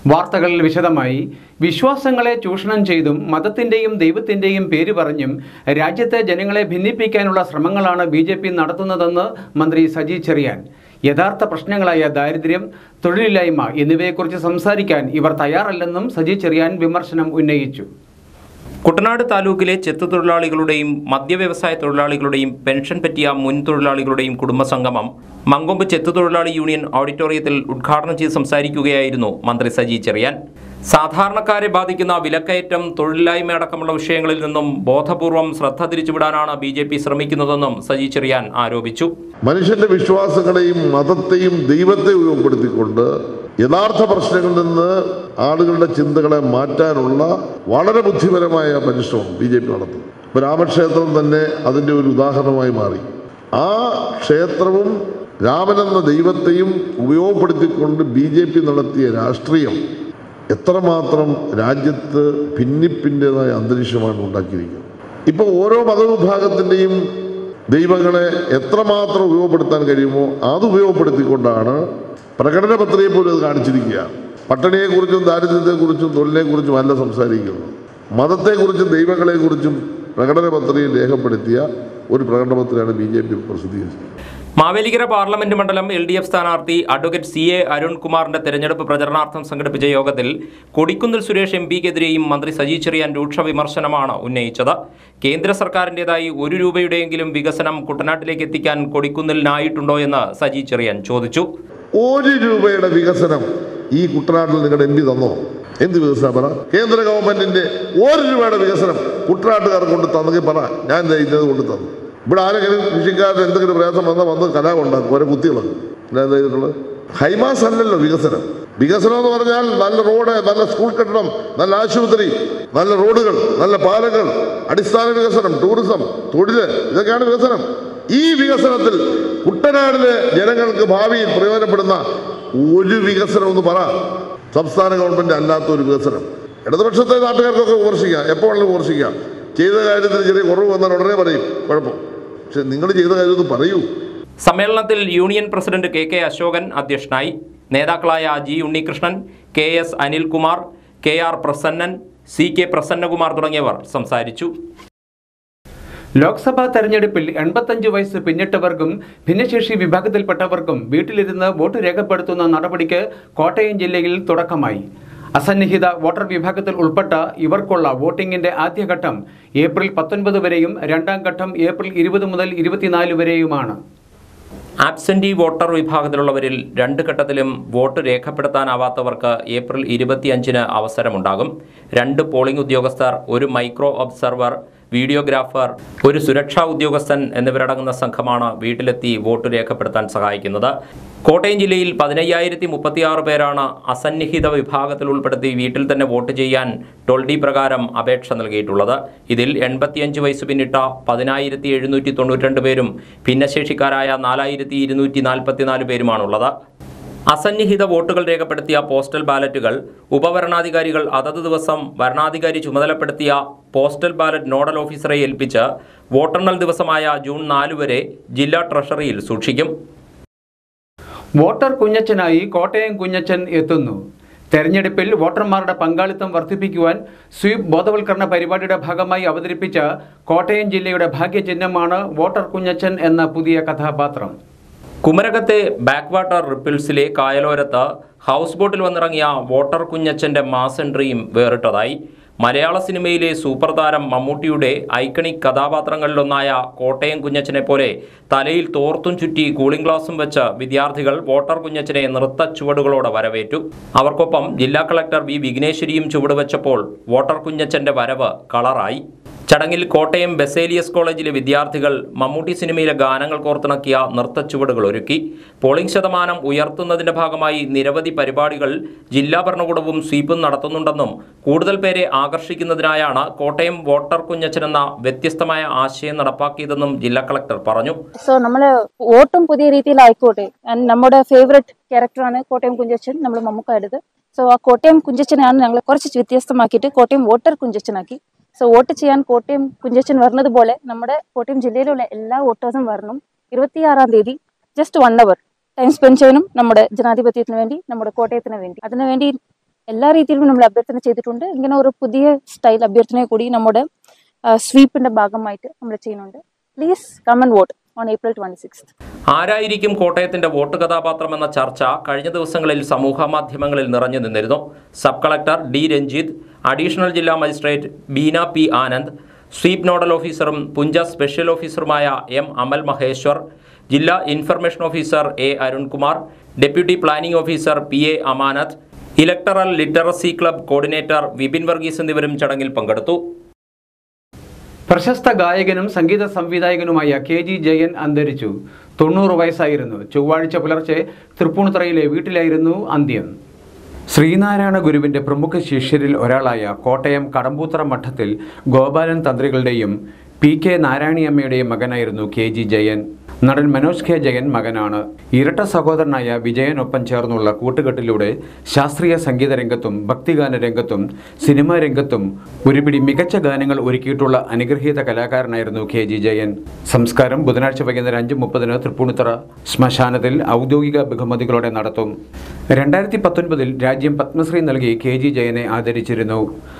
വാർത്തകളിൽ വിശദമായി വിശ്വാസങ്ങളെ ചൂഷണം ചെയ്തും മതത്തിൻ്റെയും ദൈവത്തിൻ്റെയും പേര് പറഞ്ഞും രാജ്യത്തെ ജനങ്ങളെ ഭിന്നിപ്പിക്കാനുള്ള ശ്രമങ്ങളാണ് ബി.ജെ.പി. നടത്തുന്നതെന്ന് മന്ത്രി സജി ചെറിയാൻ. യഥാർത്ഥ പ്രശ്നങ്ങളായ ദാരിദ്ര്യം, തൊഴിലില്ലായ്മ എന്നിവയെക്കുറിച്ച് സംസാരിക്കാൻ ഇവർ തയ്യാറല്ലെന്നും സജി ചെറിയാൻ വിമർശനം ഉന്നയിച്ചു. കുട്ടനാട് താലൂക്കിലെ ചെത്തുതൊഴിലാളികളുടെയും മദ്യവ്യവസായ തൊഴിലാളികളുടെയും പെൻഷൻ പറ്റിയ മുൻ തൊഴിലാളികളുടെയും കുടുംബസംഗമം മങ്കൊമ്പ് ചെത്തുതൊഴിലാളി യൂണിയൻ ഓഡിറ്റോറിയത്തിൽ ഉദ്ഘാടനം ചെയ്ത് സംസാരിക്കുകയായിരുന്നു മന്ത്രി സജി ചെറിയാൻ. സാധാരണക്കാരെ ബാധിക്കുന്ന വിലക്കയറ്റം, തൊഴിലില്ലായ്മ അടക്കമുള്ള വിഷയങ്ങളിൽ നിന്നും ബോധപൂർവം ശ്രദ്ധ തിരിച്ചുവിടാനാണ് ബി.ജെ.പി. ശ്രമിക്കുന്നതെന്നും സജി ചെറിയാൻ ആരോപിച്ചു. മനുഷ്യന്റെ വിശ്വാസങ്ങളെയും മതത്തെയും ദൈവത്തെയും ഉപയോഗപ്പെടുത്തിക്കൊണ്ട് യഥാർത്ഥ പ്രശ്നങ്ങളിൽ നിന്ന് ആളുകളുടെ ചിന്തകളെ മാറ്റാനുള്ള വളരെ ബുദ്ധിപരമായ പരിശ്രമം ബി.ജെ.പി. നടത്തും. ഇപ്പോൾ രാമക്ഷേത്രം തന്നെ അതിൻ്റെ ഒരു ഉദാഹരണമായി മാറി. ആ ക്ഷേത്രവും രാമനെന്ന ദൈവത്തെയും ഉപയോഗപ്പെടുത്തിക്കൊണ്ട് ബി.ജെ.പി. നടത്തിയ രാഷ്ട്രീയം എത്രമാത്രം രാജ്യത്ത് ഭിന്നിപ്പിൻ്റെതായ അന്തരീക്ഷമാണ് ഉണ്ടാക്കിയിരിക്കുന്നത്. ഇപ്പോൾ ഓരോ മതവിഭാഗത്തിൻ്റെയും ദൈവങ്ങളെ എത്രമാത്രം ഉപയോഗപ്പെടുത്താൻ കഴിയുമോ അത് ഉപയോഗപ്പെടുത്തിക്കൊണ്ടാണ് പ്രകടന പത്രികയെ പോലും അത് കാണിച്ചിരിക്കുക. പട്ടിണിയെക്കുറിച്ചും ദാരിദ്ര്യത്തെക്കുറിച്ചും തൊഴിലിനെക്കുറിച്ചും അല്ല സംസാരിക്കുന്നത്, മതത്തെക്കുറിച്ചും ദൈവങ്ങളെക്കുറിച്ചും പ്രകടന പത്രികയിൽ രേഖപ്പെടുത്തിയ ഒരു പ്രകടന പത്രികയാണ് ബി.ജെ.പി. പ്രസിദ്ധീകരിച്ചത്. മാവേലിക്കര പാർലമെന്റ് മണ്ഡലം LDF സ്ഥാനാർത്ഥി അഡ്വക്കേറ്റ് CA അരുൺകുമാറിന്റെ തെരഞ്ഞെടുപ്പ് പ്രചരണാർത്ഥം സംഘടിപ്പിച്ച യോഗത്തിൽ കൊടിക്കുന്നിൽ സുരേഷ് MP-ക്കെതിരെയും മന്ത്രി സജി ചെറിയാൻ രൂക്ഷ വിമർശനമാണ് ഉന്നയിച്ചത്. കേന്ദ്ര സർക്കാരിൻ്റെതായി ₹1 വികസനം കുട്ടനാട്ടിലേക്ക് എത്തിക്കാൻ കൊടിക്കുന്നിലിനായിട്ടുണ്ടോ എന്ന് സജി ചെറിയാൻ ചോദിച്ചു. ₹1 വികസനം ഈ കുട്ടനാട്ടിൽ നിങ്ങളുടെ MP തന്നോ? എന്ത് വികസനം പറ? കേന്ദ്ര ഗവൺമെന്റിന്റെ ₹1 വികസനം കുട്ടനാട്ടുകാർ കൊണ്ട് തന്നെങ്കിൽ പറ, ഞാൻ ഇന്നത് കൊണ്ട് തന്നു. ഇവിടെ ആരെങ്കിലും കൃഷിക്കാരുടെ എന്തെങ്കിലും പ്രയാസം വന്ന് കലാപം ഉണ്ടാക്കും, ഓരോ കുത്തികളൊക്കെ. ഞാൻ എന്താ ചെയ്തിട്ടുള്ളത്? ഹൈമാസ് അല്ലല്ലോ വികസനം. വികസനം എന്ന് പറഞ്ഞാൽ നല്ല റോഡ്, നല്ല സ്കൂൾ കെട്ടിടം, നല്ല ആശുപത്രി, നല്ല റോഡുകൾ, നല്ല പാലങ്ങൾ, അടിസ്ഥാന വികസനം, ടൂറിസം, തൊഴിൽ, ഇതൊക്കെയാണ് വികസനം. ഈ വികസനത്തിൽ കുട്ടനാടിലെ ജനങ്ങൾക്ക് ഭാവിയിൽ പ്രയോജനപ്പെടുന്ന ഒരു വികസനം എന്ന് പറ. സംസ്ഥാന ഗവൺമെന്റ് അല്ലാത്ത ഒരു വികസനം. ഇടതുപക്ഷത്തെ നാട്ടുകാർക്കൊക്കെ വിമർശിക്കാം, എപ്പോൾ വേണമെങ്കിലും വിമർശിക്കാം. ചെയ്ത കാര്യത്തിൽ ചെറിയ കുറവ് വന്നാൽ ഉടനെ പറയും കുഴപ്പം. പക്ഷെ നിങ്ങൾ ചെയ്ത കാര്യം പറയൂ. സമ്മേളനത്തിൽ യൂണിയൻ പ്രസിഡന്റ് KK അശോകൻ അധ്യക്ഷനായി. നേതാക്കളായ G Unnikrishnan, KS Anilkumar, KR Prasannan, CK Prasannakumar തുടങ്ങിയവർ സംസാരിച്ചു. ലോക്സഭാ തെരഞ്ഞെടുപ്പിൽ 85 വയസ്സ് പിന്നിട്ടവർക്കും ഭിന്നശേഷി വിഭാഗത്തിൽപ്പെട്ടവർക്കും വീട്ടിലിരുന്ന് വോട്ട് രേഖപ്പെടുത്തുന്ന നടപടിക്ക് കോട്ടയം ജില്ലയിൽ തുടക്കമായി. അസന്നിഹിത വോട്ടർ വിഭാഗത്തിൽ ഉൾപ്പെട്ട ഇവർക്കുള്ള വോട്ടിംഗിന്റെ ആദ്യഘട്ടം ഏപ്രിൽ 19 വരെയും രണ്ടാം ഘട്ടം ഏപ്രിൽ 20 മുതൽ 24 വരെയുമാണ്. ആബ്സെന്റി വോട്ടർ വിഭാഗത്തിലുള്ളവരിൽ 2 ഘട്ടത്തിലും വോട്ട് രേഖപ്പെടുത്താനാവാത്തവർക്ക് ഏപ്രിൽ 25-ന് അവസരമുണ്ടാകും. 2 പോളിംഗ് ഉദ്യോഗസ്ഥർ, 1 മൈക്രോ ഒബ്സർവർ, വീഡിയോഗ്രാഫർ, 1 സുരക്ഷാ ഉദ്യോഗസ്ഥൻ എന്നിവരടങ്ങുന്ന സംഘമാണ് വീട്ടിലെത്തി വോട്ട് രേഖപ്പെടുത്താൻ സഹായിക്കുന്നത്. കോട്ടയം ജില്ലയിൽ 15,036 പേരാണ് അസന്നിഹിത വിഭാഗത്തിൽ ഉൾപ്പെടുത്തി വീട്ടിൽ തന്നെ വോട്ട് ചെയ്യാൻ ടോൾ ഡി പ്രകാരം അപേക്ഷ നൽകിയിട്ടുള്ളത്. ഇതിൽ 85 വയസ്സ് പിന്നിട്ട 10,792 പേരും ഭിന്നശേഷിക്കാരായ 4,244 പേരുമാണുള്ളത്. അസന്നിഹിത വോട്ടുകൾ രേഖപ്പെടുത്തിയ പോസ്റ്റൽ ബാലറ്റുകൾ ഉപവരണാധികാരികൾ അതത് ദിവസം വരണാധികാരി ചുമതലപ്പെടുത്തിയ പോസ്റ്റൽ ബാലറ്റ് നോഡൽ ഓഫീസറെ ഏൽപ്പിച്ച് വോട്ടെണ്ണൽ ദിവസമായ ജൂൺ 4 വരെ ജില്ലാ ട്രഷറിയിൽ സൂക്ഷിക്കും. വോട്ടർ കുഞ്ഞച്ചനായി കോട്ടയം കുഞ്ഞച്ചൻ എത്തുന്നു. തെരഞ്ഞെടുപ്പിൽ വോട്ടർമാരുടെ പങ്കാളിത്തം വർദ്ധിപ്പിക്കുവാൻ സ്വീപ് ബോധവൽക്കരണ പരിപാടിയുടെ ഭാഗമായി അവതരിപ്പിച്ച കോട്ടയം ജില്ലയുടെ ഭാഗ്യചിഹ്നമാണ് വോട്ടർ കുഞ്ഞച്ചൻ എന്ന പുതിയ കഥാപാത്രം. കുമരകത്തെ ബാക്ക് വാട്ടർ റിപ്പിൾസിലെ കായലോരത്ത് ഹൗസ് ബോട്ടിൽ വന്നിറങ്ങിയ വോട്ടർ കുഞ്ഞച്ചൻ്റെ മാസ് എൻട്രിയും വേറിട്ടതായി. മലയാള സിനിമയിലെ സൂപ്പർ താരം മമ്മൂട്ടിയുടെ ഐക്കണിക് കഥാപാത്രങ്ങളിലൊന്നായ കോട്ടയം കുഞ്ഞച്ചനെ പോലെ തലയിൽ തോർത്തും ചുറ്റി കൂളിംഗ് ഗ്ലാസും വെച്ച് വിദ്യാർത്ഥികൾ വോട്ടർ കുഞ്ഞച്ചനെ നൃത്ത ചുവടുകളോടെ വരവേറ്റു. അവർക്കൊപ്പം ജില്ലാ കളക്ടർ V വിഘ്നേശ്വരിയും ചുവടുവെച്ചപ്പോൾ വോട്ടർ കുഞ്ഞച്ചൻ്റെ വരവ് കളറായി. ചടങ്ങിൽ കോട്ടയം ബസേലിയസ് കോളേജിലെ വിദ്യാർത്ഥികൾ മമ്മൂട്ടി സിനിമയിലെ ഗാനങ്ങൾ കോർത്തിണക്കിയ നൃത്തച്ചുവടുകൾ ഒരുക്കി. പോളിംഗ് ശതമാനം ഉയർത്തുന്നതിന്റെ ഭാഗമായി നിരവധി പരിപാടികൾ ജില്ലാ ഭരണകൂടവും സ്വീപും നടത്തുന്നുണ്ടെന്നും കൂടുതൽ പേരെ ആകർഷിക്കുന്നതിനായാണ് കോട്ടയം വോട്ടർ കുഞ്ഞച്ചൻ എന്ന വ്യത്യസ്തമായ ആശയം നടപ്പാക്കിയതെന്നും ജില്ലാ കളക്ടർ പറഞ്ഞു. നമ്മള് വോട്ടും പുതിയ രീതിയിലായിക്കോട്ടെ. നമ്മുടെ ഫേവറേറ്റ് ക്യാരക്ടറാണ് കോട്ടയം കുഞ്ഞച്ചൻ, നമ്മൾ മമ്മൂക്കാരുത്. ആ കോട്ടയം കുഞ്ഞച്ചനാണ് ഞങ്ങൾ കുറച്ച് വ്യത്യസ്തമാക്കിയിട്ട് കോട്ടയം വോട്ടർ കുഞ്ഞച്ചനാക്കി. വോട്ട് ചെയ്യാൻ കോട്ടയം കുഞ്ഞച്ചൻ വരുന്നത് പോലെ നമ്മുടെ കോട്ടയം ജില്ലയിലുള്ള എല്ലാ വോട്ടേഴ്സും വരണം. 26-ാം തീയതി ജസ്റ്റ് 1 hour ടൈം സ്പെൻഡ് ചെയ്യാനും നമ്മുടെ ജനാധിപത്യത്തിന് വേണ്ടി, നമ്മുടെ കോട്ടയത്തിന് വേണ്ടി. അതിനുവേണ്ടി എല്ലാ രീതിയിലും നമ്മൾ അഭ്യർത്ഥന ചെയ്തിട്ടുണ്ട്. ഇങ്ങനെ ഒരു പുതിയ സ്റ്റൈൽ അഭ്യർത്ഥന കൂടി നമ്മുടെ സ്വീപ്പിന്റെ ഭാഗമായിട്ട് നമ്മൾ ചെയ്യുന്നുണ്ട്. Please come and vote on April 26. ആരായിരിക്കും കോട്ടയത്തിന്റെ വോട്ട് കഥാപാത്രം എന്ന ചർച്ച കഴിഞ്ഞ ദിവസങ്ങളിൽ സമൂഹ മാധ്യമങ്ങളിൽ നിറഞ്ഞു നിന്നിരുന്നു. Sub collector D Ranjith, additional ജില്ലാ magistrate Beena P Anand, SVEEP nodal ഓഫീസറും പുഞ്ച സ്പെഷ്യൽ ഓഫീസറുമായ എം അമൽ മഹേശ്വർ, ജില്ലാ information officer A Arunkumar, deputy planning officer PA Amanath, electoral literacy club coordinator Vipin Varghese എന്നിവരും ചടങ്ങിൽ പങ്കെടുത്തു. പ്രശസ്ത ഗായകനും സംഗീത സംവിധായകനുമായ KG ജയൻ അന്തരിച്ചു. 90 വയസ്സായിരുന്നു. ചൊവ്വാഴ്ച പുലർച്ചെ തൃപ്പൂണിത്തുറയിലെ വീട്ടിലായിരുന്നു അന്ത്യം. ശ്രീനാരായണ ഗുരുവിൻ്റെ പ്രമുഖ ശിഷ്യരിൽ ഒരാളായ കോട്ടയം കടമ്പൂത്തറ മഠത്തിൽ ഗോപാലൻ തന്ത്രികളുടെയും PK നാരായണിയമ്മയുടെയും മകനായിരുന്നു KG ജയൻ. നടൻ മനോജ് K ജയൻ മകനാണ്. ഇരട്ട സഹോദരനായ വിജയനൊപ്പം ചേർന്നുള്ള കൂട്ടുകെട്ടിലൂടെ ശാസ്ത്രീയ സംഗീത രംഗത്തും ഭക്തിഗാന രംഗത്തും സിനിമാ രംഗത്തും ഒരുപിടി മികച്ച ഗാനങ്ങൾ ഒരുക്കിയിട്ടുള്ള അനുഗ്രഹീത കലാകാരനായിരുന്നു KG ജയൻ. സംസ്കാരം ബുധനാഴ്ച വൈകുന്നേരം 5:30 തൃപ്പൂണിത്തുറ ശ്മശാനത്തിൽ ഔദ്യോഗിക ബഹുമതികളോടെ നടത്തും. 2019 രാജ്യം പത്മശ്രീ നൽകി KG ജയനെ ആദരിച്ചിരുന്നു.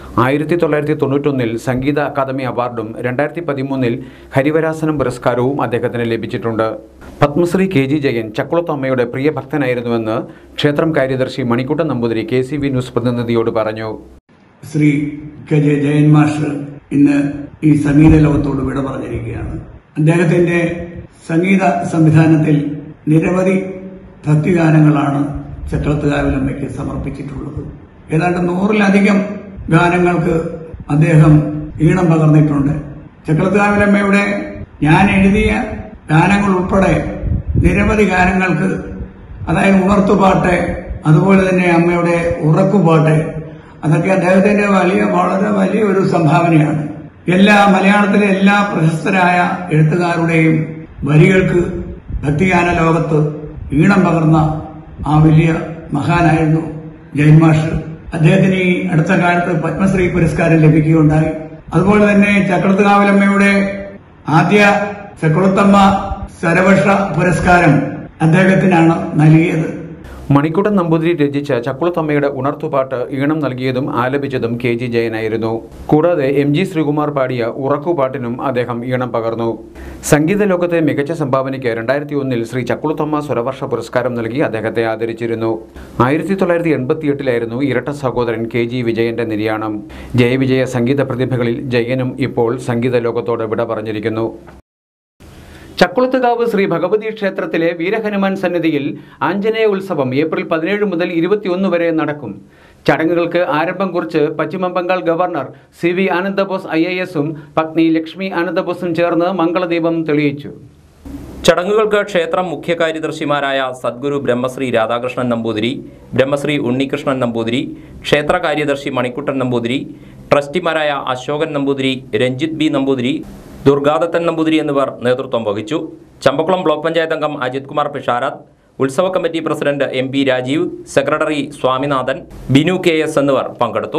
1991 സംഗീത അക്കാദമി അവാർഡും 2013 ഹരിവരാസനം പുരസ്കാരവും അദ്ദേഹത്തിന് ലഭിച്ചിട്ടുണ്ട്. പത്മശ്രീ KG ജയൻ ചക്കുളത്തമ്മയുടെ പ്രിയ ഭക്തനായിരുന്നുവെന്ന് ക്ഷേത്രം കാര്യദർശി മണിക്കുട്ടൻ നമ്പൂതിരി KCV ന്യൂസ് പ്രതിനിധിയോട് പറഞ്ഞു. ശ്രീ KG ജയൻ മാസ്റ്റർ ഇന്ന് ഈ സംഗീത ലോകത്തോട് വിട പറഞ്ഞിരിക്കുകയാണ്. അദ്ദേഹത്തിന്റെ സംഗീത സംവിധാനത്തിൽ നിരവധി ഭക്തിഗാനങ്ങളാണ് ചക്രത്തുകാവിലമ്മയ്ക്ക് സമർപ്പിച്ചിട്ടുള്ളത്. ഏതാണ്ട് 100-ലധികം ഗാനങ്ങൾക്ക് അദ്ദേഹം ഈണം പകർന്നിട്ടുണ്ട്. ചക്രത്തുകാവിലമ്മയുടെ ഞാൻ എഴുതിയ ഗാനങ്ങൾ ഉൾപ്പെടെ നിരവധി ഗാനങ്ങൾക്ക്, അതായത് ഉണർത്തുപാട്ട്, അതുപോലെ തന്നെ അമ്മയുടെ ഉറക്കുപാട്ട്, അതൊക്കെ അദ്ദേഹത്തിന്റെ വളരെ വലിയ ഒരു സംഭാവനയാണ്. മലയാളത്തിലെ എല്ലാ പ്രശസ്തരായ എഴുത്തുകാരുടെയും വരികൾക്ക് ഭക്തിഗാന ലോകത്ത് ഈണം പകർന്ന ആ വലിയ മഹാനായിരുന്നു ജയൻ മാസ്റ്റർ. അദ്ദേഹത്തിന് ഈ അടുത്ത കാലത്ത് പത്മശ്രീ പുരസ്കാരം ലഭിക്കുകയുണ്ടായി. അതുപോലെ തന്നെ ചക്രത്തുകാവിലമ്മയുടെ ആദ്യ ചക്കുളത്തമ്മ സരവർഷ പുരസ്കാരം അദ്ദേഹത്തിനാണ് നൽകിയത്. മണിക്കുട്ടൻ നമ്പൂതിരി രചിച്ച ചക്കുളത്തമ്മയുടെ ഉണർത്തുപാട്ട് ഈണം നൽകിയതും ആലപിച്ചതും KG ജയനായിരുന്നു. കൂടാതെ MG ശ്രീകുമാർ പാടിയ ഉറക്കുപാട്ടിനും അദ്ദേഹം ഈണം പകർന്നു. സംഗീത ലോകത്തെ മികച്ച സംഭാവനയ്ക്ക് 2001 ശ്രീ ചക്കുളത്തമ്മ സ്വരവർഷ പുരസ്കാരം നൽകി അദ്ദേഹത്തെ ആദരിച്ചിരുന്നു. 1988 ഇരട്ട സഹോദരൻ KG വിജയന്റെ നിര്യാണം. ജയവിജയ സംഗീത പ്രതിഭകളിൽ ജയനും ഇപ്പോൾ സംഗീത ലോകത്തോട് വിട പറഞ്ഞിരിക്കുന്നു. ചക്കുളത്തുകാവ് ശ്രീ ഭഗവതി ക്ഷേത്രത്തിലെ വീരഹനുമാൻ സന്നിധിയിൽ ആഞ്ജനേയ ഉത്സവം April 17 മുതൽ 21 വരെ നടക്കും. ചടങ്ങുകൾക്ക് ആരംഭം കുറിച്ച് പശ്ചിമ ബംഗാൾ ഗവർണർ CV ആനന്ദബോസ് IASഉം പത്നി ലക്ഷ്മി ആനന്ദബോസും ചേർന്ന് മംഗളദീപം തെളിയിച്ചു. ചടങ്ങുകൾക്ക് ക്ഷേത്രം മുഖ്യ കാര്യദർശിമാരായ സദ്ഗുരു ബ്രഹ്മശ്രീ രാധാകൃഷ്ണൻ നമ്പൂതിരി, ബ്രഹ്മശ്രീ ഉണ്ണികൃഷ്ണൻ നമ്പൂതിരി, ക്ഷേത്ര കാര്യദർശി മണിക്കുട്ടൻ നമ്പൂതിരി, ട്രസ്റ്റിമാരായ അശോകൻ നമ്പൂതിരി, രഞ്ജിത്ത് B നമ്പൂതിരി, ദുർഗാദത്തൻ നമ്പൂതിരി എന്നിവർ നേതൃത്വം വഹിച്ചു. ചമ്പക്കുളം ബ്ലോക്ക് പഞ്ചായത്ത് അംഗം അജിത് കുമാർ പിഷാരത്ത്, ഉത്സവ committee president MP Rajeev, secretary Swaminathan, Binu KS എന്നിവർ പങ്കെടുത്തു.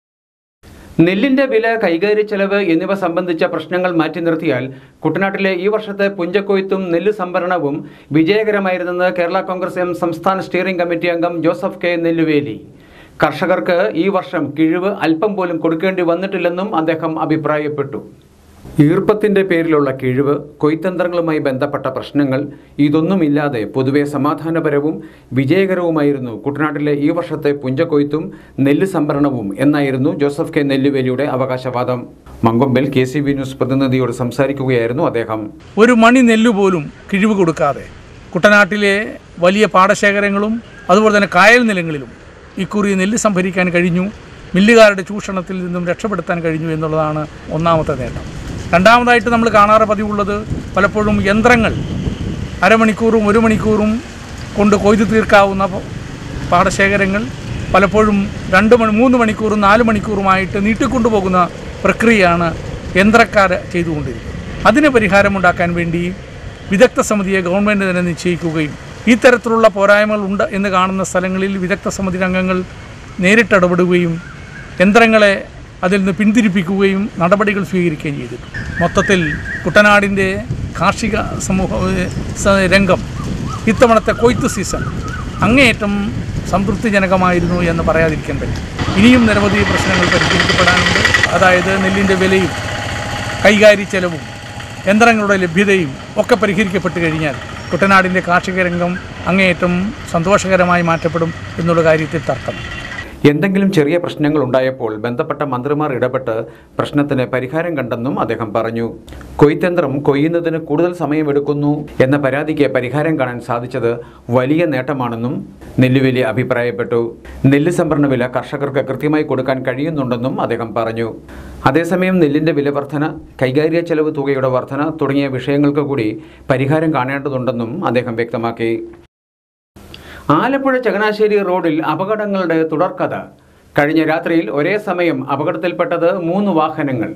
നെല്ലിന്റെ വില, കൈകാര്യ ചെലവ് എന്നിവ സംബന്ധിച്ച പ്രശ്നങ്ങൾ മാറ്റി നിർത്തിയാൽ കുട്ടനാട്ടിലെ ഈ വർഷത്തെ പുഞ്ചക്കൊയ്ത്തും നെല്ല് സംഭരണവും വിജയകരമായിരുന്നെന്ന് കേരള കോൺഗ്രസ് M സംസ്ഥാന സ്റ്റിയറിംഗ് കമ്മിറ്റി അംഗം ജോസഫ് K നെല്ലുവേലി. കർഷകർക്ക് ഈ വർഷം കിഴിവ് അല്പം പോലും കൊടുക്കേണ്ടി വന്നിട്ടില്ലെന്നും അദ്ദേഹം അഭിപ്രായപ്പെട്ടു. ഈർപ്പത്തിൻ്റെ പേരിലുള്ള കിഴിവ്, കൊയ്ത്തന്ത്രങ്ങളുമായി ബന്ധപ്പെട്ട പ്രശ്നങ്ങൾ ഇതൊന്നുമില്ലാതെ പൊതുവെ സമാധാനപരവും വിജയകരവുമായിരുന്നു കുട്ടനാട്ടിലെ ഈ വർഷത്തെ പുഞ്ചക്കൊയ്ത്തും നെല്ല് സംഭരണവും എന്നായിരുന്നു ജോസഫ് K നെല്ലുവേലിയുടെ അവകാശവാദം. മങ്കൊമ്പിൽ KCV ന്യൂസ് പ്രതിനിധിയോട് സംസാരിക്കുകയായിരുന്നു അദ്ദേഹം. ഒരു മണി നെല്ല് പോലും കിഴിവ് കൊടുക്കാതെ കുട്ടനാട്ടിലെ വലിയ പാടശേഖരങ്ങളും അതുപോലെ തന്നെ കായൽ നിലങ്ങളിലും ഇക്കുറി നെല്ല് സംഭരിക്കാൻ കഴിഞ്ഞു. മില്ലുകാരുടെ ചൂഷണത്തിൽ നിന്നും രക്ഷപ്പെടുത്താൻ കഴിഞ്ഞു എന്നുള്ളതാണ് ഒന്നാമത്തെ നേട്ടം. രണ്ടാമതായിട്ട് നമ്മൾ കാണാറ് പതിവുള്ളത് പലപ്പോഴും യന്ത്രങ്ങൾ അരമണിക്കൂറും 1 മണിക്കൂറും കൊണ്ട് കൊയ്തു തീർക്കാവുന്ന പാടശേഖരങ്ങൾ പലപ്പോഴും 3 മണിക്കൂറും 4 മണിക്കൂറുമായിട്ട് നീട്ടിക്കൊണ്ടുപോകുന്ന പ്രക്രിയയാണ് യന്ത്രക്കാർ ചെയ്തുകൊണ്ടിരിക്കുന്നത്. അതിന് പരിഹാരമുണ്ടാക്കാൻ വേണ്ടി വിദഗ്ധ സമിതിയെ ഗവൺമെൻറ് തന്നെ നിശ്ചയിക്കുകയും ഇത്തരത്തിലുള്ള പോരായ്മകൾ ഉണ്ട് എന്ന് കാണുന്ന സ്ഥലങ്ങളിൽ വിദഗ്ധ സമിതി അംഗങ്ങൾ നേരിട്ടിടപെടുകയും യന്ത്രങ്ങളെ അതിൽ നിന്ന് പിന്തിരിപ്പിക്കുകയും നടപടികൾ സ്വീകരിക്കുകയും ചെയ്തിട്ടുണ്ട്. മൊത്തത്തിൽ കുട്ടനാടിൻ്റെ കാർഷിക രംഗം ഇത്തവണത്തെ കൊയ്ത്ത് സീസൺ അങ്ങേയറ്റം സംതൃപ്തിജനകമായിരുന്നു എന്ന് പറയാതിരിക്കാൻ പറ്റും. ഇനിയും നിരവധി പ്രശ്നങ്ങൾ പരിഹരിക്കപ്പെടാനുണ്ട്. അതായത് നെല്ലിൻ്റെ വിലയും കൈകാര്യ ചെലവും യന്ത്രങ്ങളുടെ ലഭ്യതയും ഒക്കെ പരിഹരിക്കപ്പെട്ട് കഴിഞ്ഞാൽ കുട്ടനാടിൻ്റെ കാർഷിക രംഗം അങ്ങേയറ്റം സന്തോഷകരമായി മാറ്റപ്പെടും എന്നുള്ള കാര്യത്തിൽ തർക്കം. എന്തെങ്കിലും ചെറിയ പ്രശ്നങ്ങൾ ഉണ്ടായപ്പോൾ ബന്ധപ്പെട്ട മന്ത്രിമാർ ഇടപെട്ട് പ്രശ്നത്തിന് പരിഹാരം കണ്ടെന്നും അദ്ദേഹം പറഞ്ഞു. കൊയ്ത്തന്ത്രം കൊയ്യുന്നതിന് കൂടുതൽ സമയമെടുക്കുന്നു എന്ന പരാതിക്ക് പരിഹാരം കാണാൻ സാധിച്ചത് വലിയ നേട്ടമാണെന്നും നെല്ലുവേലി അഭിപ്രായപ്പെട്ടു. നെല്ല് സംഭരണ വില കർഷകർക്ക് കൃത്യമായി കൊടുക്കാൻ കഴിയുന്നുണ്ടെന്നും അദ്ദേഹം പറഞ്ഞു. അതേസമയം നെല്ലിൻ്റെ വില വർധന, കൈകാര്യ ചെലവ് തുകയുടെ വർധന തുടങ്ങിയ വിഷയങ്ങൾക്ക് കൂടി പരിഹാരം കാണേണ്ടതുണ്ടെന്നും അദ്ദേഹം വ്യക്തമാക്കി. ആലപ്പുഴ ചങ്ങനാശ്ശേരി റോഡിൽ അപകടങ്ങളുടെ തുടർക്കഥ. കഴിഞ്ഞ രാത്രിയിൽ ഒരേ സമയം അപകടത്തിൽപ്പെട്ടത് 3 വാഹനങ്ങൾ.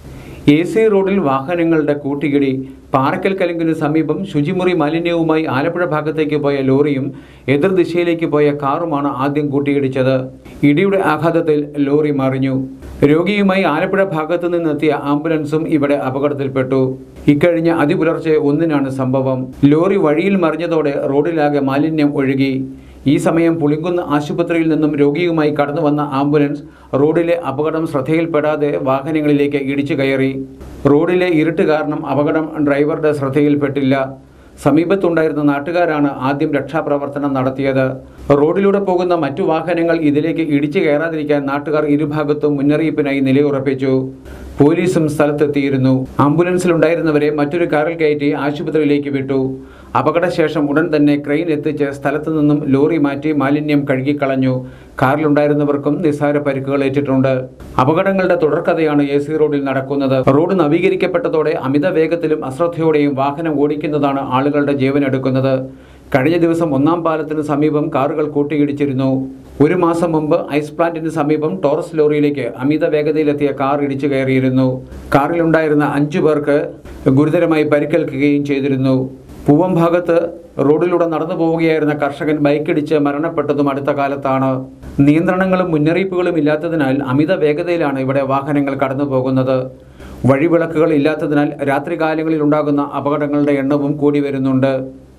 AC റോഡിൽ വാഹനങ്ങളുടെ കൂട്ടിയിടി. പാറക്കൽ കലുങ്കിന് സമീപം ശുചിമുറി മാലിന്യവുമായി ആലപ്പുഴ ഭാഗത്തേക്ക് പോയ ലോറിയും എതിർദിശയിലേക്ക് പോയ കാറുമാണ് ആദ്യം കൂട്ടിയിടിച്ചത്. ഇടിയുടെ ആഘാതത്തിൽ ലോറി മറിഞ്ഞു. രോഗിയുമായി ആലപ്പുഴ ഭാഗത്തു നിന്നെത്തിയ ആംബുലൻസും ഇവിടെ അപകടത്തിൽപ്പെട്ടു. ഇക്കഴിഞ്ഞ അതിപുലർച്ചെ 1-നാണ് സംഭവം. ലോറി വഴിയിൽ മറിഞ്ഞതോടെ റോഡിലാകെ മാലിന്യം ഒഴുകി. ഈ സമയം പുളിങ്കുന്ന് ആശുപത്രിയിൽ നിന്നും രോഗിയുമായി കടന്നു വന്ന ആംബുലൻസ് റോഡിലെ അപകടം ശ്രദ്ധയിൽപ്പെടാതെ വാഹനങ്ങളിലേക്ക് ഇടിച്ചു കയറി. റോഡിലെ ഇരുട്ട് കാരണം അപകടം ഡ്രൈവറുടെ ശ്രദ്ധയിൽപ്പെട്ടില്ല. സമീപത്തുണ്ടായിരുന്ന നാട്ടുകാരാണ് ആദ്യം രക്ഷാപ്രവർത്തനം നടത്തിയത്. റോഡിലൂടെ പോകുന്ന മറ്റു വാഹനങ്ങൾ ഇതിലേക്ക് ഇടിച്ചു കയറാതിരിക്കാൻ നാട്ടുകാർ ഇരുഭാഗത്തും മുന്നറിയിപ്പിനായി നിലയുറപ്പിച്ചു. പോലീസും സ്ഥലത്തെത്തിയിരുന്നു. ആംബുലൻസിലുണ്ടായിരുന്നവരെ മറ്റൊരു കാറിൽ കയറ്റി ആശുപത്രിയിലേക്ക് വിട്ടു. അപകടശേഷം ഉടൻ തന്നെ ക്രെയിൻ എത്തിച്ച് സ്ഥലത്തു നിന്നും ലോറി മാറ്റി മാലിന്യം കഴുകിക്കളഞ്ഞു. കാറിലുണ്ടായിരുന്നവർക്കും നിസ്സാര പരിക്കുകൾ ഏറ്റിട്ടുണ്ട്. അപകടങ്ങളുടെ തുടർക്കഥയാണ് AC റോഡിൽ നടക്കുന്നത്. റോഡ് നവീകരിക്കപ്പെട്ടതോടെ അമിത വേഗത്തിലും അശ്രദ്ധയോടെയും വാഹനം ഓടിക്കുന്നതാണ് ആളുകളുടെ ജീവനെടുക്കുന്നത്. കഴിഞ്ഞ ദിവസം 1-ാം പാലത്തിന് സമീപം കാറുകൾ കൂട്ടിയിടിച്ചിരുന്നു. 1 മാസം മുമ്പ് ഐസ് പ്ലാന്റിന് സമീപം ടോറസ് ലോറിയിലേക്ക് അമിത വേഗതയിലെത്തിയ കാർ ഇടിച്ചു കയറിയിരുന്നു. കാറിലുണ്ടായിരുന്ന 5 പേർക്ക് ഗുരുതരമായി പരിക്കേൽക്കുകയും ചെയ്തിരുന്നു. പൂവം ഭാഗത്ത് റോഡിലൂടെ നടന്നു പോവുകയായിരുന്ന കർഷകൻ ബൈക്കിടിച്ച് മരണപ്പെട്ടതും അടുത്ത കാലത്താണ്. നിയന്ത്രണങ്ങളും മുന്നറിയിപ്പുകളും ഇല്ലാത്തതിനാൽ അമിത വേഗതയിലാണ് ഇവിടെ വാഹനങ്ങൾ കടന്നു പോകുന്നത്. വഴിവിളക്കുകൾ ഇല്ലാത്തതിനാൽ രാത്രികാലങ്ങളിൽ ഉണ്ടാകുന്ന അപകടങ്ങളുടെ എണ്ണവും കൂടി വരുന്നുണ്ട്.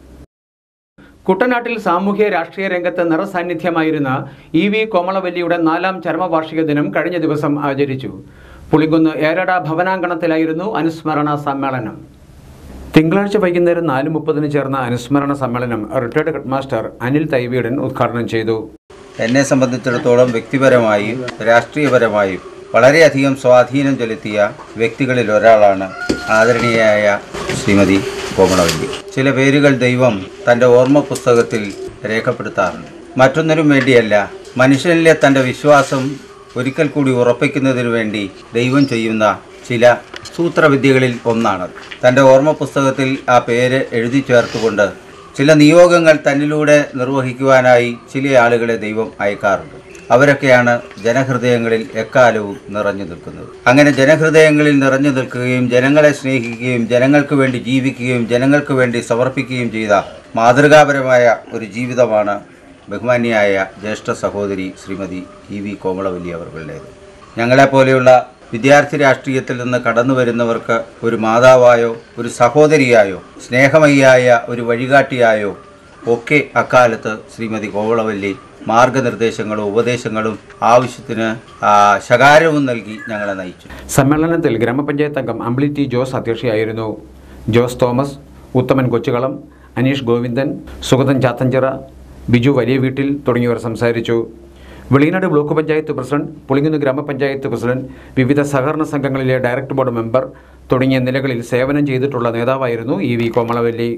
കുട്ടനാട്ടിൽ സാമൂഹ്യ രാഷ്ട്രീയ രംഗത്ത് നിറസാന്നിധ്യമായിരുന്ന EV കോമളവല്ലിയുടെ 4-ാം ചരമവാർഷിക ദിനം കഴിഞ്ഞ ദിവസം ആചരിച്ചു. പുളിങ്കുന്ന് ഏരട ഭവനാങ്കണത്തിലായിരുന്നു അനുസ്മരണ സമ്മേളനം. തിങ്കളാഴ്ച വൈകുന്നേരം 4:30 ചേർന്ന അനുസ്മരണ സമ്മേളനം റിട്ടയർഡ് ഹെഡ്മാസ്റ്റർ അനിൽ തൈവീടൻ ഉദ്ഘാടനം ചെയ്തു. എന്നെ സംബന്ധിച്ചിടത്തോളം വ്യക്തിപരമായും രാഷ്ട്രീയപരമായും വളരെയധികം സ്വാധീനം ചെലുത്തിയ വ്യക്തികളിൽ ഒരാളാണ് ആദരണീയയായ ശ്രീമതി കോമളവല്ലി. ചില പേരുകൾ ദൈവം തൻ്റെ ഓർമ്മ പുസ്തകത്തിൽ രേഖപ്പെടുത്താറുണ്ട്. മറ്റൊന്നിനും വേണ്ടിയല്ല, മനുഷ്യനിലെ തൻ്റെ വിശ്വാസം ഒരിക്കൽ കൂടി ഉറപ്പിക്കുന്നതിനു വേണ്ടി ദൈവം ചെയ്യുന്ന ചില സൂത്രവിദ്യകളിൽ ഒന്നാണത്. തൻ്റെ ഓർമ്മ പുസ്തകത്തിൽ ആ പേര് എഴുതി ചേർത്തുകൊണ്ട് ചില നിയോഗങ്ങൾ തന്നിലൂടെ നിർവഹിക്കുവാനായി ചില ആളുകളെ ദൈവം അയക്കാറുണ്ട്. അവരൊക്കെയാണ് ജനഹൃദയങ്ങളിൽ എക്കാലവും നിറഞ്ഞു നിൽക്കുന്നത്. അങ്ങനെ ജനഹൃദയങ്ങളിൽ നിറഞ്ഞു നിൽക്കുകയും ജനങ്ങളെ സ്നേഹിക്കുകയും ജനങ്ങൾക്ക് വേണ്ടി ജീവിക്കുകയും ജനങ്ങൾക്ക് വേണ്ടി സമർപ്പിക്കുകയും ചെയ്ത മാതൃകാപരമായ ഒരു ജീവിതമാണ് ബഹുമാന്യയായ ജ്യേഷ്ഠ സഹോദരി ശ്രീമതി EV കോമളവല്ലി അവരുടേത്. ഞങ്ങളെപ്പോലെയുള്ള വിദ്യാർത്ഥി രാഷ്ട്രീയത്തിൽ നിന്ന് കടന്നു വരുന്നവർക്ക് ഒരു മാതാവായോ ഒരു സഹോദരിയായോ സ്നേഹമയ്യായ ഒരു വഴികാട്ടിയായോ ഒക്കെ അക്കാലത്ത് ശ്രീമതി കോമളവല്ലി മാർഗനിർദ്ദേശങ്ങളും ഉപദേശങ്ങളും ആവശ്യത്തിന് ശകാരവും നൽകി ഞങ്ങളെ നയിച്ചു. സമ്മേളനത്തിൽ ഗ്രാമപഞ്ചായത്ത് അംഗം അമ്പിളി T. ജോസ് അധ്യക്ഷയായിരുന്നു. ജോസ് തോമസ്, ഉത്തമൻ കൊച്ചുകളം, അനീഷ് ഗോവിന്ദൻ, സുഗതൻ ചാത്തഞ്ചിറ, ബിജു വലിയ വീട്ടിൽ തുടങ്ങിയവർ സംസാരിച്ചു. വെളിയനാട് ബ്ലോക്ക് പഞ്ചായത്ത് പ്രസിഡന്റ്, പുളിങ്കുന്ന് ഗ്രാമപഞ്ചായത്ത് പ്രസിഡന്റ്, വിവിധ സഹകരണ സംഘങ്ങളിലെ ഡയറക്ടർ ബോർഡ് മെമ്പർ തുടങ്ങിയ നിലകളിൽ സേവനം ചെയ്തിട്ടുള്ള നേതാവായിരുന്നു EV കോമളവല്ലി.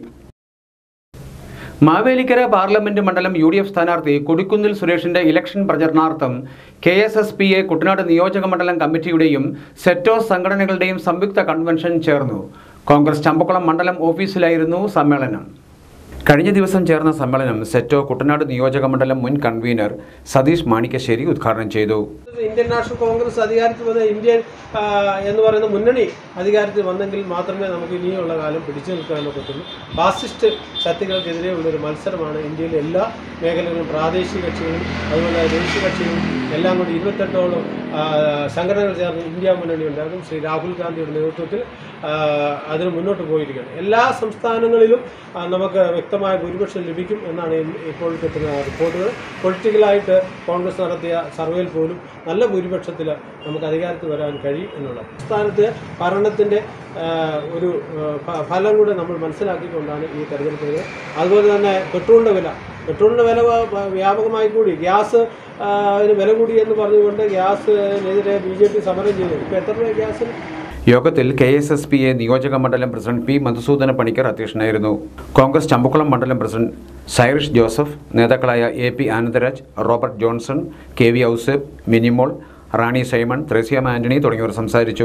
മാവേലിക്കര പാർലമെന്റ് മണ്ഡലം UDF സ്ഥാനാർത്ഥി കൊടിക്കുന്നിൽ സുരേഷിന്റെ ഇലക്ഷൻ പ്രചരണാർത്ഥം KSSPA കുട്ടനാട് നിയോജക മണ്ഡലം കമ്മിറ്റിയുടെയും സെറ്റോ സംഘടനകളുടെയും സംയുക്ത കൺവെൻഷൻ ചേർന്നു. കോൺഗ്രസ് ചമ്പക്കുളം മണ്ഡലം ഓഫീസിലായിരുന്നു സമ്മേളനം. കഴിഞ്ഞ ദിവസം ചേർന്ന സമ്മേളനം സെറ്റോ കുട്ടനാട് നിയോജക മണ്ഡലം മുൻ കൺവീനർ സതീഷ് മാണിക്കശ്ശേരി ഉദ്ഘാടനം ചെയ്തു. ഇന്ത്യൻ നാഷണൽ കോൺഗ്രസ് അധികാരത്തിൽ വന്ന ഇന്ത്യൻ എന്ന് പറയുന്ന മുന്നണി അധികാരത്തിൽ വന്നെങ്കിൽ മാത്രമേ നമുക്ക് ഇനിയുള്ള കാലം പിടിച്ചു നിൽക്കാൻ പറ്റുള്ളൂ. ഫാസിസ്റ്റ് ശക്തികൾക്കെതിരെയുള്ളൊരു മത്സരമാണ് ഇന്ത്യയിലെ എല്ലാ മേഖലകളിലും പ്രാദേശിക കക്ഷികളും അതുപോലെ ദേശീയ കക്ഷികളും എല്ലാം കൂടി 28ഓളം സംഘടനകൾ ചേർന്ന് ഇന്ത്യ മുന്നണി ഉണ്ടാകും. ശ്രീ രാഹുൽ ഗാന്ധിയുടെ നേതൃത്വത്തിൽ അതിന് മുന്നോട്ട് പോയിരിക്കുകയാണ്. എല്ലാ സംസ്ഥാനങ്ങളിലും നമുക്ക് വ്യക്തമായ ഭൂരിപക്ഷം ലഭിക്കും എന്നാണ് ഇപ്പോൾ കിട്ടുന്ന റിപ്പോർട്ടുകൾ. പൊളിറ്റിക്കലായിട്ട് കോൺഗ്രസ് നടത്തിയ സർവേയിൽ പോലും നല്ല ഭൂരിപക്ഷത്തിൽ നമുക്ക് അധികാരത്തിൽ വരാൻ കഴിയും എന്നുള്ളത്. സംസ്ഥാനത്ത് ഭരണത്തിൻ്റെ ഒരു ഫലം കൂടെ നമ്മൾ മനസ്സിലാക്കിക്കൊണ്ടാണ് ഈ തെരഞ്ഞെടുപ്പുകൾ. അതുപോലെ തന്നെ പെട്രോളിൻ്റെ വില വ്യാപകമായി കൂടി. ഗ്യാസ് വില കൂടി എന്ന് പറഞ്ഞുകൊണ്ട് ഗ്യാസിനെതിരെ BJP സമരം ചെയ്തു. ഇപ്പോൾ എത്ര രൂപ ഗ്യാസിന്? യോഗത്തിൽ KSSPA നിയോജക മണ്ഡലം പ്രസിഡന്റ് P. മധുസൂദന പണിക്കർ അധ്യക്ഷനായിരുന്നു. കോൺഗ്രസ് ചമ്പക്കുളം മണ്ഡലം പ്രസിഡന്റ് സൈറിഷ് ജോസഫ്, നേതാക്കളായ AP ആനന്ദരാജ്, റോബർട്ട് ജോൺസൺ, KV ഔസേബ്, മിനിമോൾ, റാണി സൈമൺ, ത്രേസ്യാമ ആന്റണി തുടങ്ങിയവർ സംസാരിച്ചു.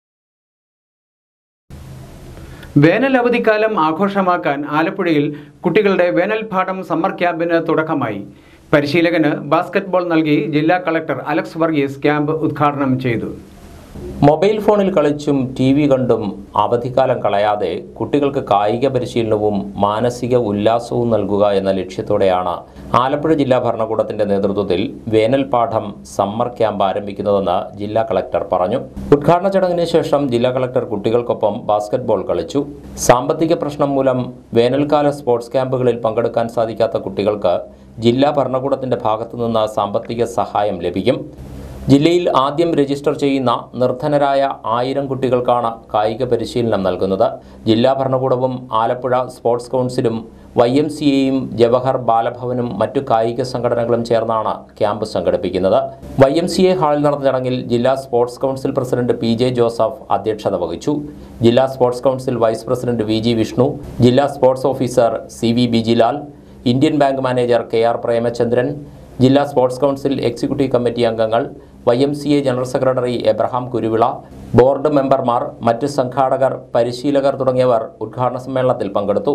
വേനൽ അവധിക്കാലം ആഘോഷമാക്കാൻ ആലപ്പുഴയിൽ കുട്ടികളുടെ വേനൽ പാഠം സമ്മർ ക്യാമ്പിന് തുടക്കമായി. പരിശീലകന് ബാസ്കറ്റ്ബോൾ നൽകി ജില്ലാ കളക്ടർ അലക്സ് വർഗീസ് ക്യാമ്പ് ഉദ്ഘാടനം ചെയ്തു. മൊബൈൽ ഫോണിൽ കളിച്ചും TV കണ്ടും അവധിക്കാലം കളയാതെ കുട്ടികൾക്ക് കായിക പരിശീലനവും മാനസിക ഉല്ലാസവും നൽകുക എന്ന ലക്ഷ്യത്തോടെയാണ് ആലപ്പുഴ ജില്ലാ ഭരണകൂടത്തിന്റെ നേതൃത്വത്തിൽ വേനൽ പാഠം സമ്മർ ക്യാമ്പ് ആരംഭിക്കുന്നതെന്ന് ജില്ലാ കളക്ടർ പറഞ്ഞു. ഉദ്ഘാടന ചടങ്ങിന് ശേഷം ജില്ലാ കളക്ടർ കുട്ടികൾക്കൊപ്പം ബാസ്കറ്റ്ബോൾ കളിച്ചു. സാമ്പത്തിക പ്രശ്നം മൂലം വേനൽക്കാല സ്പോർട്സ് ക്യാമ്പുകളിൽ പങ്കെടുക്കാൻ സാധിക്കാത്ത കുട്ടികൾക്ക് ജില്ലാ ഭരണകൂടത്തിന്റെ ഭാഗത്തുനിന്ന് സാമ്പത്തിക സഹായം ലഭിക്കും. ജില്ലയിൽ ആദ്യം രജിസ്റ്റർ ചെയ്യുന്ന നിർധനരായ 1000 കുട്ടികൾക്കാണ് കായിക പരിശീലനം നൽകുന്നത്. ജില്ലാ ഭരണകൂടവും ആലപ്പുഴ സ്പോർട്സ് കൗൺസിലും YMCAയും ജവഹർ ബാലഭവനും മറ്റു കായിക സംഘടനകളും ചേർന്നാണ് ക്യാമ്പ് സംഘടിപ്പിക്കുന്നത്. YMCA ഹാളിൽ നടന്ന ചടങ്ങിൽ ജില്ലാ sports council president PJ Joseph അധ്യക്ഷത വഹിച്ചു. ജില്ലാ sports council vice president VG Vishnu, ജില്ലാ sports officer CV Bijilal, Indian Bank manager KR Premachandran, ജില്ലാ സ്പോർട്സ് കൗൺസിൽ എക്സിക്യൂട്ടീവ് കമ്മിറ്റി അംഗങ്ങൾ, YMCA general secretary Abraham Kuruvila, board മെമ്പർമാർ, മറ്റ് സംഘാടകർ, പരിശീലകർ തുടങ്ങിയവർ ഉദ്ഘാടന സമ്മേളനത്തിൽ പങ്കെടുത്തു.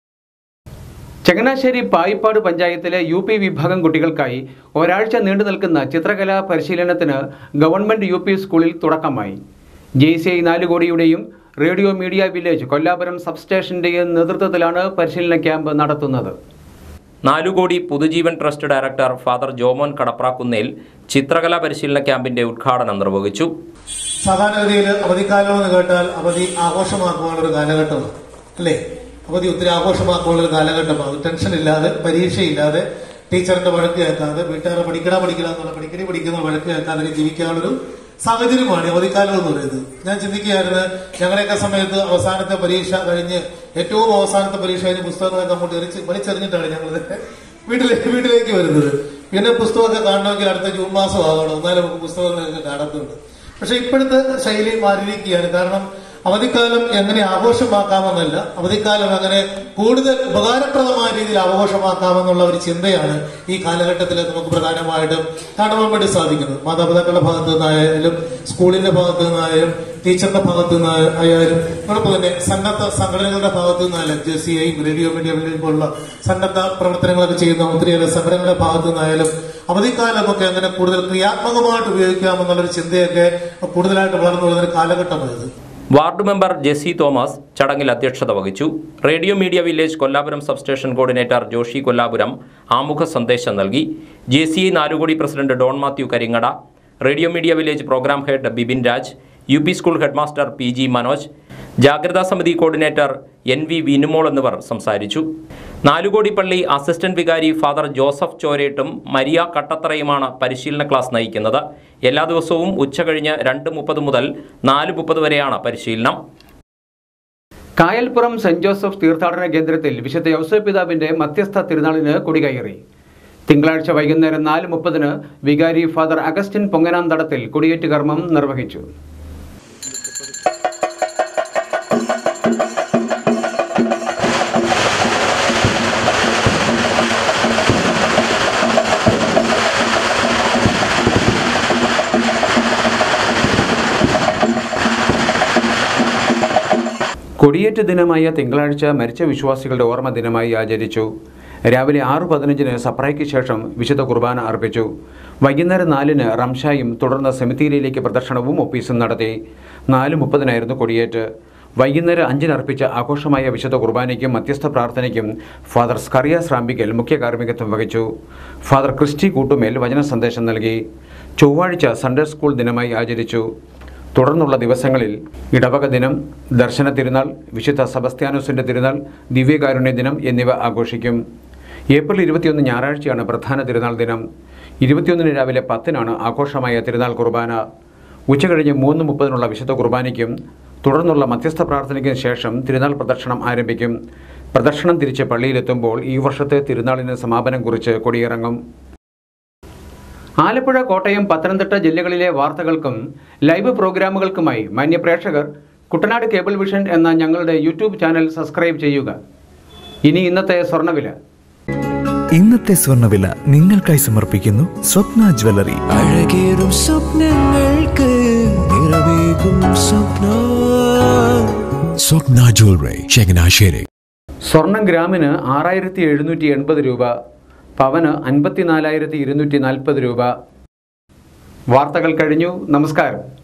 ചങ്ങനാശ്ശേരി പായിപ്പാട് പഞ്ചായത്തിലെ UP വിഭാഗം കുട്ടികൾക്കായി ഒരാഴ്ച നീണ്ടു നിൽക്കുന്ന ചിത്രകലാ പരിശീലനത്തിന് ഗവൺമെന്റ് UP സ്കൂളിൽ തുടക്കമായി. JCI 4 കോടിയുടെയും റേഡിയോ മീഡിയ വില്ലേജ് കൊല്ലാപുരം സബ്സ്റ്റേഷന്റെയും നേതൃത്വത്തിലാണ് പരിശീലന ക്യാമ്പ് നടത്തുന്നത്. 4 കോടി Puthujeevan trust director father Jomon Kadaprakkunnel ചിത്രകലാ പരിശീലന ക്യാമ്പിന്റെ ഉദ്ഘാടനം നിർവഹിച്ചു. സാധാരണഗതിയിൽ അവധിക്കാലം എന്ന് കേട്ടാൽ അവധി ആഘോഷമാക്കുവാനുള്ള കാലഘട്ടമാണ് അല്ലേ? അവധി ഒത്തിരി ആഘോഷമാക്കുവാനുള്ള കാലഘട്ടമാണ്. ടെൻഷൻ ഇല്ലാതെ, പരീക്ഷയില്ലാതെ, ടീച്ചറിന്റെ വഴക്ക് കേൾക്കാതെ, വീട്ടുകാരെ പഠിക്കണം എന്നുള്ള പഠിക്കുന്ന വഴക്ക് കേൾക്കാതെ ജീവിക്കാനുള്ളൊരു സാഹചര്യമാണ് അവധിക്കാലം എന്ന് പറയുന്നത്. ഞാൻ ചിന്തിക്കുകയായിരുന്നു, ഞങ്ങളുടെയൊക്കെ സമയത്ത് അവസാനത്തെ പരീക്ഷ കഴിഞ്ഞ് ഏറ്റവും അവസാനത്തെ പരീക്ഷ കഴിഞ്ഞ് പുസ്തകങ്ങളൊക്കെ അങ്ങോട്ട് വലിച്ചെറിഞ്ഞിട്ടാണ് ഞങ്ങൾ വീട്ടിലേക്ക് വരുന്നത്. പിന്നെ പുസ്തകമൊക്കെ കാണണമെങ്കിൽ അടുത്ത ജൂൺ മാസം ആകണം, എന്നാലും നമുക്ക് പുസ്തകങ്ങളൊക്കെ കാണത്തുണ്ട്. പക്ഷെ ഇപ്പോഴത്തെ ശൈലി മാറിയിരിക്കുകയാണ്. കാരണം അവധിക്കാലം എങ്ങനെ ആഘോഷമാക്കാമെന്നല്ല, അവധിക്കാലം എങ്ങനെ കൂടുതൽ ഉപകാരപ്രദമായ രീതിയിൽ ആഘോഷമാക്കാമെന്നുള്ള ഒരു ചിന്തയാണ് ഈ കാലഘട്ടത്തിൽ നമുക്ക് പ്രധാനമായിട്ടും കാണുവാൻ വേണ്ടി സാധിക്കുന്നത്. മാതാപിതാക്കളുടെ ഭാഗത്തു നിന്നായാലും, സ്കൂളിന്റെ ഭാഗത്തു നിന്നായാലും, ടീച്ചറിന്റെ ഭാഗത്തു നിന്നായാലും, അതോടൊപ്പം തന്നെ സന്നദ്ധ സംഘടനകളുടെ ഭാഗത്തു നിന്നായാലും, JCI, റേഡിയോ മീഡിയ വില്ലേജ് പോലുള്ള സന്നദ്ധ പ്രവർത്തനങ്ങളൊക്കെ ചെയ്യുന്ന ഒത്തിരിയേറെ സംഘടനകളുടെ ഭാഗത്തു നിന്നായാലും അവധിക്കാലമൊക്കെ എങ്ങനെ കൂടുതൽ ക്രിയാത്മകമായിട്ട് ഉപയോഗിക്കാമെന്നുള്ളൊരു ചിന്തയൊക്കെ കൂടുതലായിട്ട് വളർന്നു വരുന്നൊരു കാലഘട്ടമായത്. വാർഡ് മെമ്പർ ജെസി തോമസ് ചടങ്ങിൽ അധ്യക്ഷത വഹിച്ചു. Radio media village Kollapuram substation coordinator Joshy Kollapuram ആമുഖ സന്ദേശം നൽകി. JCI 4 കോടി president Don Mathew Karingada, radio media village programme head Bibin Raj, UP school headmaster PG Manoj, ജാഗ്രതാ സമിതി കോർഡിനേറ്റർ NV വിനുമോൾ എന്നിവർ സംസാരിച്ചു. 4 കോടി പള്ളി അസിസ്റ്റന്റ് വികാരി ഫാദർ ജോസഫ് ചോരേട്ടും മരിയ കട്ടത്തറയുമാണ് പരിശീലന ക്ലാസ് നയിക്കുന്നത്. എല്ലാ ദിവസവും ഉച്ചകഴിഞ്ഞ് 2:30 മുതൽ 4:30 വരെയാണ് പരിശീലനം. കായൽപ്പുറം സെന്റ് ജോസഫ് തീർത്ഥാടന കേന്ദ്രത്തിൽ വിശുദ്ധ ഔസേപ്പ് പിതാവിന്റെ മധ്യസ്ഥ തിരുനാളിന് കൊടികയറി. തിങ്കളാഴ്ച വൈകുന്നേരം 4:30 വികാരി ഫാദർ അഗസ്റ്റിൻ പൊങ്ങനാന്തടത്തിൽ കൊടിയേറ്റ് കർമ്മം നിർവഹിച്ചു. കൊടിയേറ്റ് ദിനമായ തിങ്കളാഴ്ച മരിച്ച വിശ്വാസികളുടെ ഓർമ്മ ദിനമായി ആചരിച്ചു. രാവിലെ 6:15 സപ്രൈക്ക് ശേഷം വിശുദ്ധ കുർബാന അർപ്പിച്ചു. വൈകുന്നേരം 4 റംഷായും തുടർന്ന് സെമിത്തേരിയിലേക്ക് പ്രദക്ഷിണവും ഒപ്പീസും നടത്തി. 4:30 കൊടിയേറ്റ്. വൈകുന്നേരം 5 അർപ്പിച്ച ആഘോഷമായ വിശുദ്ധ കുർബാനയ്ക്കും മധ്യസ്ഥ പ്രാർത്ഥനയ്ക്കും ഫാദർ സ്കറിയാസ് റാമ്പിക്കൽ മുഖ്യ കാർമ്മികത്വം വഹിച്ചു. ഫാദർ ക്രിസ്റ്റി കൂട്ടുമേൽ വചന സന്ദേശം നൽകി. ചൊവ്വാഴ്ച സൺഡേ സ്കൂൾ ദിനമായി ആചരിച്ചു. തുടർന്നുള്ള ദിവസങ്ങളിൽ ഇടവക ദിനം, ദർശന തിരുനാൾ, വിശുദ്ധ സെബസ്ത്യാനോസിൻ്റെ തിരുനാൾ, ദിവ്യകാരുണ്യ ദിനം എന്നിവ ആഘോഷിക്കും. ഏപ്രിൽ 21 ഞായറാഴ്ചയാണ് പ്രധാന തിരുനാൾ ദിനം. 21 രാവിലെ 10 ആഘോഷമായ തിരുനാൾ കുർബാന. ഉച്ചകഴിഞ്ഞ് 3:30 വിശുദ്ധ കുർബാനയ്ക്കും തുടർന്നുള്ള മധ്യസ്ഥ പ്രാർത്ഥനയ്ക്കും ശേഷം തിരുനാൾ പ്രദക്ഷിണം ആരംഭിക്കും. പ്രദക്ഷിണം തിരിച്ച് പള്ളിയിലെത്തുമ്പോൾ ഈ വർഷത്തെ തിരുനാളിന് സമാപനം കുറിച്ച് കൊടിയിറങ്ങും. ആലപ്പുഴ, കോട്ടയം, പത്തനംതിട്ട ജില്ലകളിലെ വാർത്തകൾക്കും ലൈവ് പ്രോഗ്രാമുകൾക്കുമായി മാന്യപ്രേക്ഷകർ കുട്ടനാട് കേബിൾ വിഷൻ എന്ന ഞങ്ങളുടെ യൂട്യൂബ് ചാനൽ സബ്സ്ക്രൈബ് ചെയ്യുക. ഇനി ഇന്നത്തെ സ്വർണ്ണവില. ഇന്നത്തെ സ്വർണ്ണവില നിങ്ങൾക്കായി സമർപ്പിക്കുന്നു സ്വപ്ന ജ്വല്ലറി. അഴകേറും സ്വപ്നങ്ങൾക്ക് നിറവേകും സ്വപ്ന ജ്വല്ലറി, ചങ്ങനാശ്ശേരി. സ്വർണം ഗ്രാമിന് 6780 രൂപ, പവന് 54,240 രൂപ. വാർത്തകൾ കഴിഞ്ഞു. നമസ്കാരം.